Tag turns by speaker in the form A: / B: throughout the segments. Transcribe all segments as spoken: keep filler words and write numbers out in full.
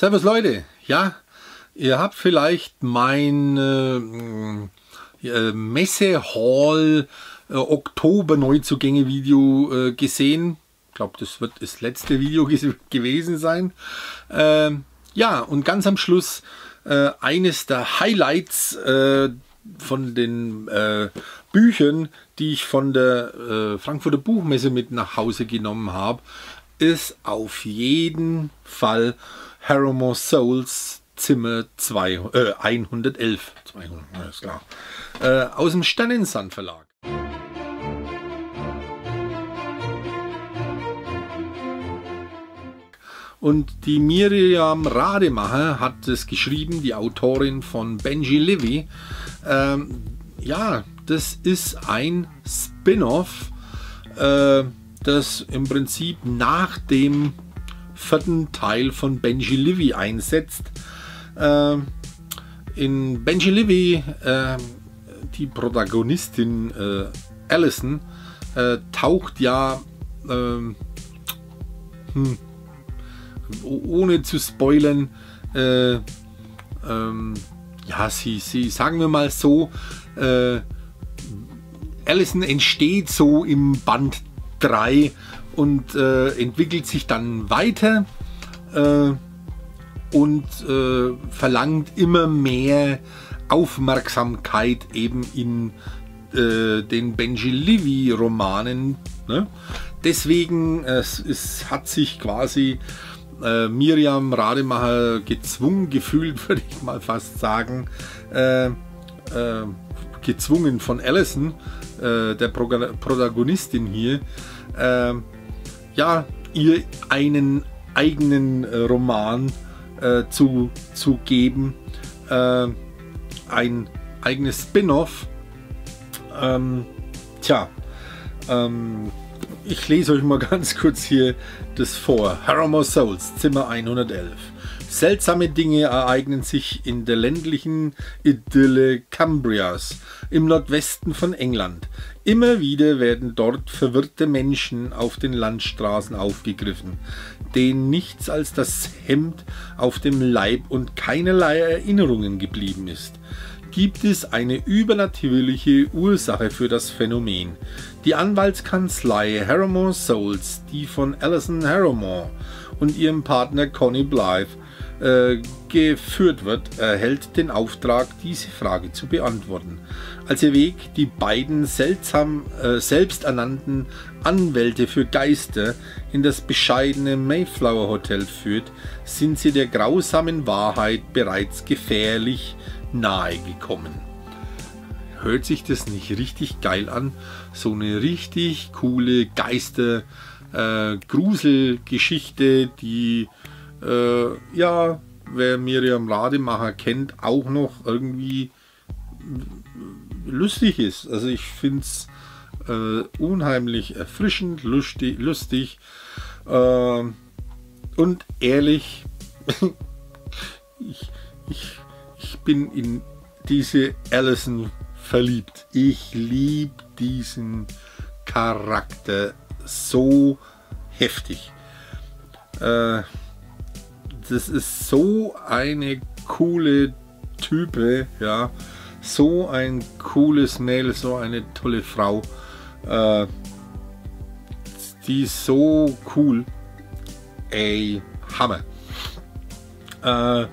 A: Servus Leute, ja, ihr habt vielleicht mein äh, äh, Messe-Hall äh, Oktober-Neuzugänge-Video äh, gesehen. Ich glaube, das wird das letzte Video gewesen sein. Äh, ja, und ganz am Schluss äh, eines der Highlights äh, von den äh, Büchern, die ich von der äh, Frankfurter Buchmesse mit nach Hause genommen habe, ist auf jeden Fall Harrowmore Souls Zimmer zwei, äh, hundertelf, zweihundert, alles klar, äh, aus dem Sternensand Verlag. Und die Miriam Rademacher hat es geschrieben, die Autorin von Benji Livy. Ähm, ja, das ist ein Spin-off, äh, das im Prinzip nach dem vierten Teil von Benji Livy einsetzt. Äh, in Benji Livy, äh, die Protagonistin äh, Allison, äh, taucht ja, äh, hm, ohne zu spoilern, äh, ähm, ja, sie, sie, sagen wir mal so, äh, Allison entsteht so im Band drei und äh, entwickelt sich dann weiter äh, und äh, verlangt immer mehr Aufmerksamkeit eben in äh, den Benji Livy Romanen. Ne? Deswegen äh, es, es hat sich quasi äh, Miriam Rademacher gezwungen gefühlt, würde ich mal fast sagen, äh, äh, gezwungen von Allison, äh, der Pro Protagonistin hier, äh, ja, ihr einen eigenen äh, Roman äh, zu, zu geben, äh, ein eigenes Spin-off. Ähm, tja, ähm, ich lese euch mal ganz kurz hier das vor. Harrowmore Souls, Zimmer hundertelf. Seltsame Dinge ereignen sich in der ländlichen Idylle Cambrias im Nordwesten von England. Immer wieder werden dort verwirrte Menschen auf den Landstraßen aufgegriffen, denen nichts als das Hemd auf dem Leib und keinerlei Erinnerungen geblieben ist. Gibt es eine übernatürliche Ursache für das Phänomen? Die Anwaltskanzlei Harrowmore Souls, die von Alison Harrowmore und ihrem Partner Connie Blythe äh, geführt wird, erhält den Auftrag, diese Frage zu beantworten. Als ihr Weg die beiden seltsam äh, selbsternannten Anwälte für Geister in das bescheidene Mayflower Hotel führt, sind sie der grausamen Wahrheit bereits gefährlich nahe gekommen. Hört sich das nicht richtig geil an? So eine richtig coole Geister äh, Gruselgeschichte, die äh, ja, wer Miriam Rademacher kennt, auch noch irgendwie lustig ist. Also ich finde es äh, unheimlich erfrischend, lustig, lustig äh, und ehrlich. ich, ich Ich bin in diese Allison verliebt. Ich liebe diesen Charakter so heftig. Äh, das ist so eine coole Type, ja, so ein cooles Mädel, so eine tolle Frau. Äh, die ist so cool. Ey, Hammer. Äh,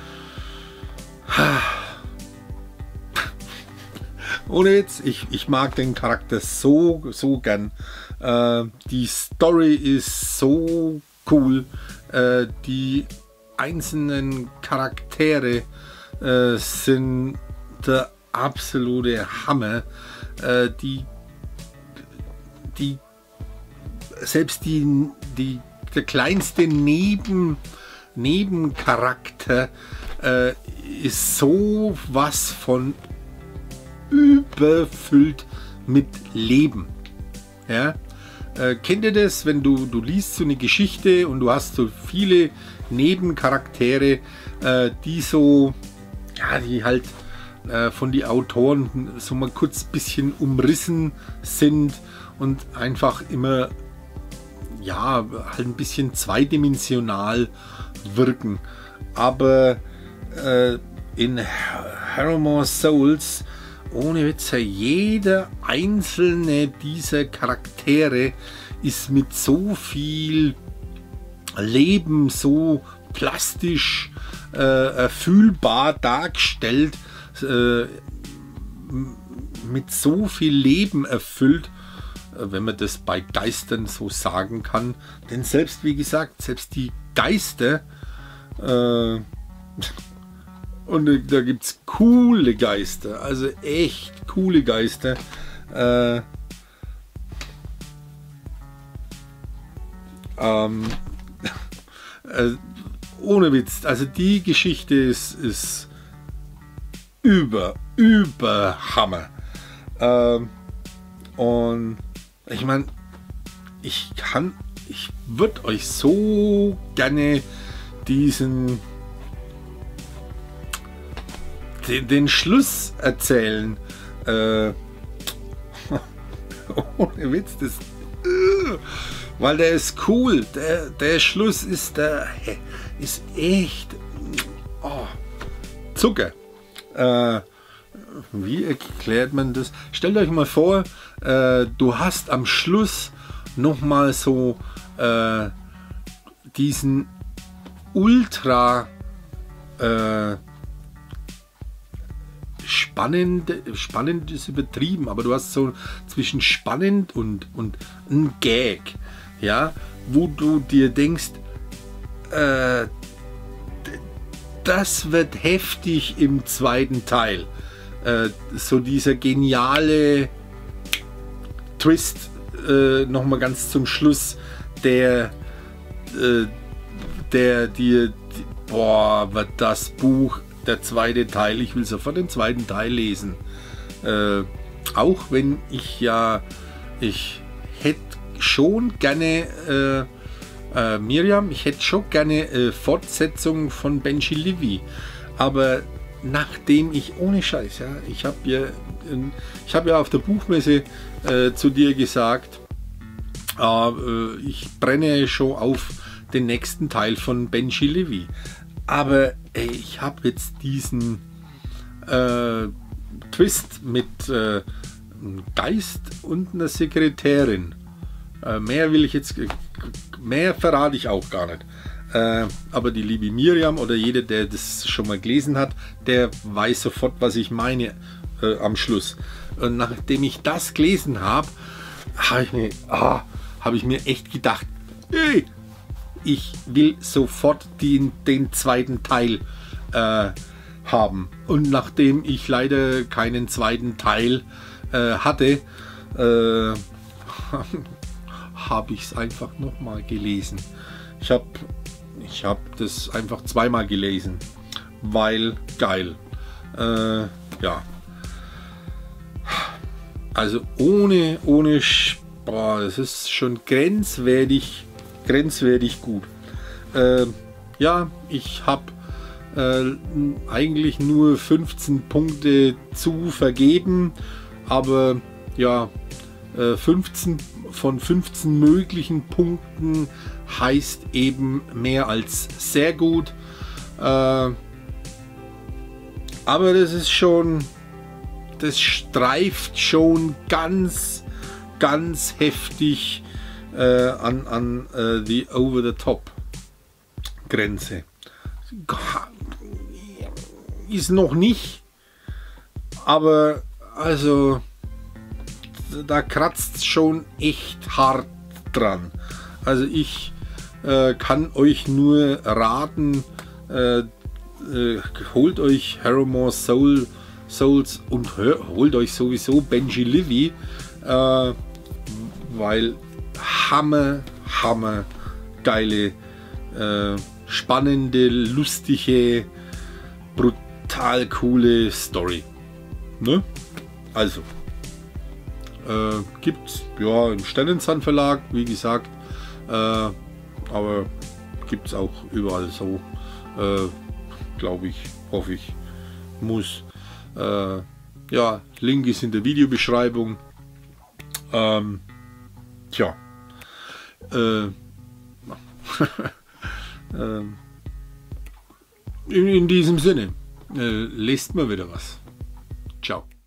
A: Ohne Witz, ich, ich mag den Charakter so, so gern. Äh, die Story ist so cool. Äh, die einzelnen Charaktere äh, sind der absolute Hammer. Äh, die, die, selbst die, die, der kleinste Neben, Nebencharakter äh, ist so was von überfüllt mit Leben. Ja? Äh, kennt ihr das, wenn du, du liest so eine Geschichte und du hast so viele Nebencharaktere, äh, die so, ja, die halt äh, von den Autoren so mal kurz ein bisschen umrissen sind und einfach immer, ja, halt ein bisschen zweidimensional wirken. Aber äh, in Harrowmore Souls, ohne Witz, jeder einzelne dieser Charaktere ist mit so viel Leben, so plastisch äh, fühlbar dargestellt, äh, mit so viel Leben erfüllt, wenn man das bei Geistern so sagen kann. Denn selbst, wie gesagt, selbst die Geister, äh, und da gibt es coole Geister, also echt coole Geister. Äh, ähm, äh, ohne Witz, also die Geschichte ist, ist über, über Hammer. Ähm, und ich meine, ich kann, ich würde euch so gerne diesen, den, den Schluss erzählen. Äh, ohne Witz, das, äh, weil der ist cool. Der, der Schluss ist, der, ist echt oh, Zucker. Äh, wie erklärt man das? Stellt euch mal vor, äh, du hast am Schluss noch mal so äh, diesen ultra äh, spannend, spannend ist übertrieben, aber du hast so zwischen spannend und, und ein Gag, ja, wo du dir denkst, äh, das wird heftig im zweiten Teil. Äh, so dieser geniale Twist äh, nochmal ganz zum Schluss, der, äh, der dir, boah, wird das Buch, der zweite Teil, ich will sofort den zweiten Teil lesen. Äh, auch wenn ich ja, ich hätte schon gerne, äh, äh, Miriam, ich hätte schon gerne äh, Fortsetzung von Benji Livy, aber nachdem ich, ohne Scheiß, ja, ich habe ja, ich habe ja auf der Buchmesse äh, zu dir gesagt, äh, ich brenne schon auf den nächsten Teil von Benji Livy. Aber ey, ich habe jetzt diesen äh, Twist mit äh, einem Geist und einer Sekretärin. Äh, mehr will ich jetzt, mehr verrate ich auch gar nicht. Äh, aber die liebe Miriam oder jeder, der das schon mal gelesen hat, der weiß sofort, was ich meine äh, am Schluss. Und nachdem ich das gelesen habe, habe ich, mir, ah, hab ich mir echt gedacht, hey, ich will sofort den, den zweiten Teil äh, haben. Und nachdem ich leider keinen zweiten Teil äh, hatte, äh, habe ich es einfach nochmal gelesen. Ich habe ich hab das einfach zweimal gelesen, weil geil. Äh, ja. Also ohne, ohne, boah, das ist schon grenzwertig. grenzwertig gut. Äh, ja, ich habe äh, eigentlich nur fünfzehn Punkte zu vergeben, aber ja, äh, fünfzehn von fünfzehn möglichen Punkten heißt eben mehr als sehr gut. Äh, aber das ist schon, das streift schon ganz, ganz heftig Äh, an, an äh, die Over-the-Top-Grenze. Ist noch nicht, aber also da kratzt schon echt hart dran. Also ich äh, kann euch nur raten, äh, äh, holt euch Harrowmore Soul, Souls und holt euch sowieso Benji Livy, äh, weil Hammer, Hammer, geile, äh, spannende, lustige, brutal coole Story. Ne? Also, äh, gibt's ja im Sternenzahn Verlag, wie gesagt, äh, aber gibt's auch überall so, äh, glaube ich, hoffe ich, muss. Äh, ja, Link ist in der Videobeschreibung. Ähm, tja. Äh, ähm, in, in diesem Sinne, äh, lest mal wieder was. Ciao.